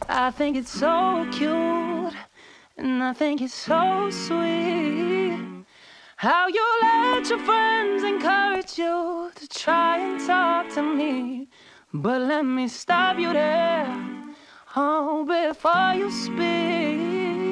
I think it's so cute, and I think it's so sweet how you let your friends encourage you to try and talk to me. But let me stop you there, oh, before you speak.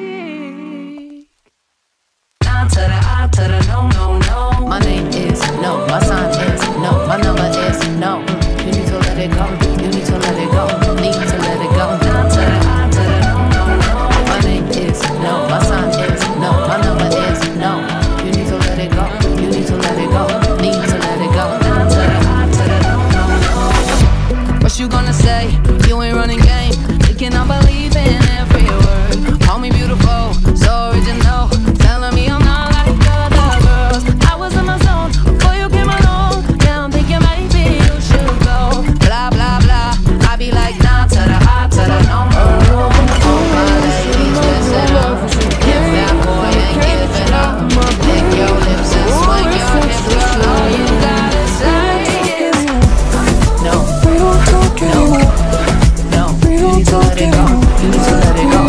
I to the I to the no, no, no. My name is no, my sign is no, my number is no. You need to let it go, you need to let it go, need to let it go. I to the no, no, no. My name is no, my sign is no, my number is no. You need to let it go, you need to let it go, need to let it go. I to the no, no, no. What you gonna say? You ain't running game, thinking I believe in every word. Call me beautiful, so original, telling me I'm not like other girls. I was in my zone before you came along. Now I'm thinking maybe you should go. Blah blah blah. I be like nah to the I to the no, no, no. All my ladies, listen up. If that boy ain't giving up, lick your lips and swing your hips, girl. All you gotta say is no, no, no. You need to let it go. You need to let it go.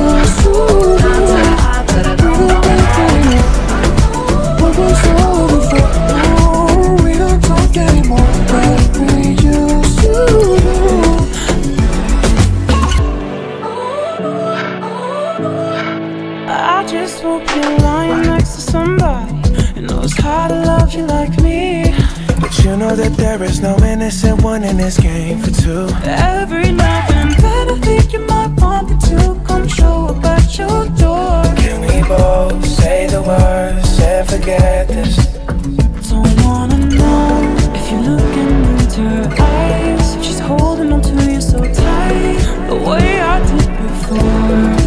I just hope you're lying next to somebody who knows how to love you like me. But you know that there is no innocent one in this game for two. Every now and then I think you might want me to come show up at your door. Can we both say the words and forget this? Don't wanna know if you're looking into her eyes, if she's holding on to you so tight, the way I did before.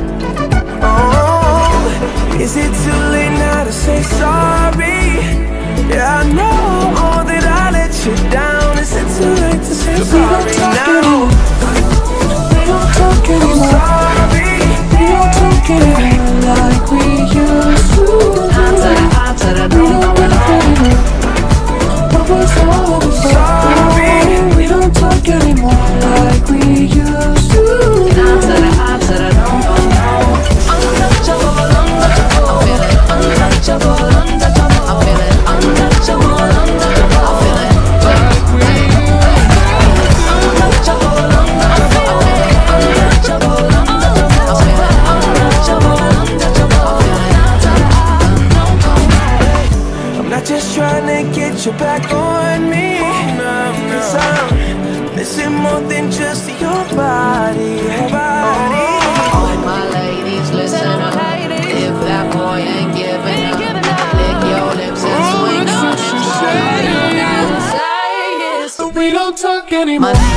Oh, is it too late now to say sorry? Yeah, I know that I let you down. Is it too late to say sorry now? We don't talk anymore. I'm sorry. We don't talk anymore like we used to. We don't talk anymore. What was all before? Sorry. We don't talk anymore like we used to. Untouchable, untouchable, untouchable, untouchable. I'm feeling Untouchable, untouchable. I'm feeling Untouchable, untouchable. Untouchable, untouchable. I'm not just trying to get you back on me, 'cause I'm missing more than just your body, your body. all my ladies, listen up. If that boy ain't giving up, lick your lips and swing your hips. All you gotta say is We don't talk anymore. my